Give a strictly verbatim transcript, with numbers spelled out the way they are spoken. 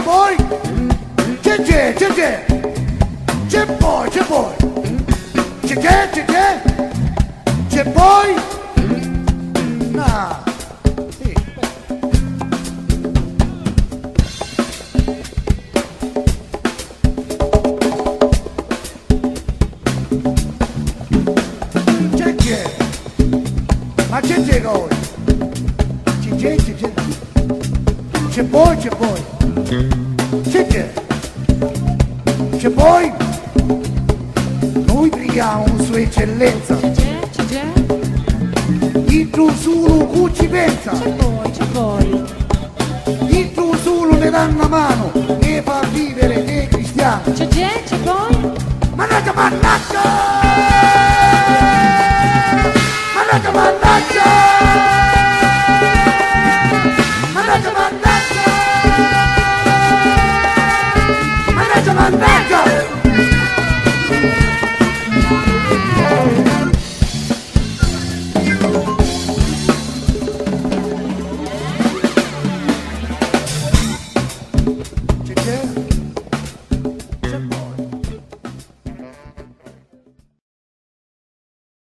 poi, c'è c'è, c'è c'è, c'è poi, c'è poi, c'è c'è, c'è c'è, c'è poi, no, sì, c'è c'è, ma c'è c'è poi, c'è c'è, c'è c'è, c'è poi, c'è poi, c'è c'è, c'è poi, noi preghiamo Sua Eccellenza, C'è, c'è, c'è, il tuo solo cu ci pensa, c'è poi, c'è poi. il tuo solo ne dà una mano e fa vivere dei cristiani. C'è, c'è, c'è poi. Mannaggia, mannaggia!